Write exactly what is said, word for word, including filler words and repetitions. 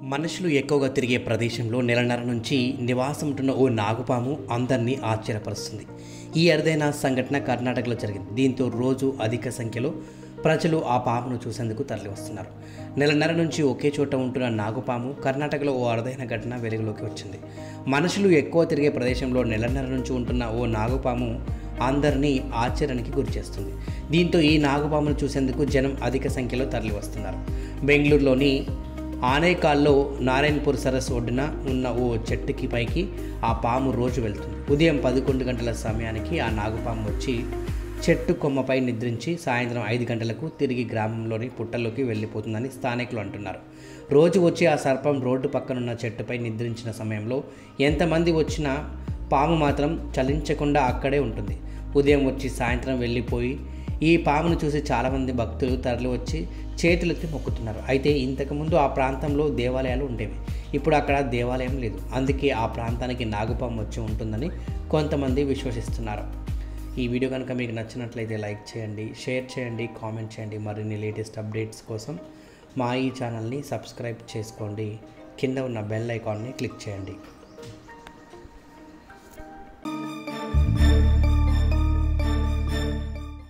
మనుషులు ఎక్కువగా తిరిగే ప్రదేశంలో నెలన్నర నుంచి నివాసం ఉంటున్న ఓ నాగుపాము అందరినీ ఆశ్చర్యపరుస్తుంది. ఈ అరుదైన సంఘటన కర్ణాటకలో జరిగింది. దీంతో రోజు అధిక సంఖ్యలో ప్రజలు ఆ పామును చూసేందుకు తరలివస్తున్నారు. నెలన్నర నుంచి ఒకే చోట ఉంటున్న నాగుపాము కర్ణాటకలో ఓ అరుదైన ఘటన వెలుగులోకి వచ్చింది. మనుషులు ఎక్కువ తిరిగే ప్రదేశంలో నెలన్నర నుంచి ఉంటున్న ఓ నాగుపాము అందరినీ ఆశ్చర్యానికి గురిచేస్తుంది. దీంతో ఈ నాగుపామును చూసేందుకు జనం అధిక సంఖ్యలో తరలివస్తున్నారు. బెంగళూరులోని ఆనేకాల్లో నారాయణపూర్ సరస్సు ఒడ్డున ఉన్న ఓ చెట్టుకి పైకి ఆ పాము రోజు వెళ్తుంది. ఉదయం పదకొండు గంటల సమయానికి ఆ నాగుపాము వచ్చి చెట్టు కొమ్మపై నిద్రించి సాయంత్రం ఐదు గంటలకు తిరిగి గ్రామంలోని పుట్టల్లోకి వెళ్ళిపోతుందని స్థానికులు అంటున్నారు. రోజు వచ్చి ఆ సర్పం రోడ్డు పక్కనున్న చెట్టుపై నిద్రించిన సమయంలో ఎంతమంది వచ్చినా పాము మాత్రం చలించకుండా అక్కడే ఉంటుంది. ఉదయం వచ్చి సాయంత్రం వెళ్ళిపోయి ఈ పామును చూసి చాలామంది భక్తులు తరలి వచ్చి చేతులెత్తి మొక్కుతున్నారు. అయితే ఇంతకుముందు ఆ ప్రాంతంలో దేవాలయాలు ఉండేవి. ఇప్పుడు అక్కడ దేవాలయం లేదు. అందుకే ఆ ప్రాంతానికి నాగుపాము వచ్చి ఉంటుందని కొంతమంది విశ్వసిస్తున్నారు. ఈ వీడియో కనుక మీకు నచ్చినట్లయితే లైక్ చేయండి, షేర్ చేయండి, కామెంట్ చేయండి. మరిన్ని లేటెస్ట్ అప్డేట్స్ కోసం మా ఈ ఛానల్ని సబ్స్క్రైబ్ చేసుకోండి. కింద ఉన్న బెల్ ఐకాన్ని క్లిక్ చేయండి.